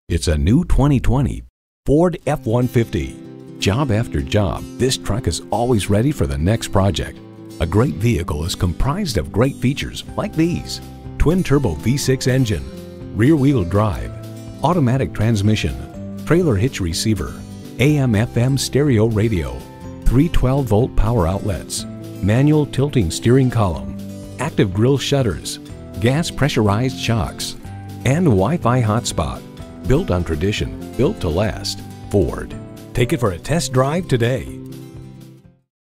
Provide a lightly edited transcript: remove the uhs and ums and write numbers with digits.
It's a new 2020 Ford F-150. Job after job, this truck is always ready for the next project. A great vehicle is comprised of great features like these: twin-turbo V6 engine, rear-wheel drive, automatic transmission, trailer hitch receiver, AM/FM stereo radio, 3 12-volt power outlets, manual tilting steering column, active grille shutters, gas pressurized shocks, and Wi-Fi hotspot. Built on tradition, built to last. Ford. Take it for a test drive today.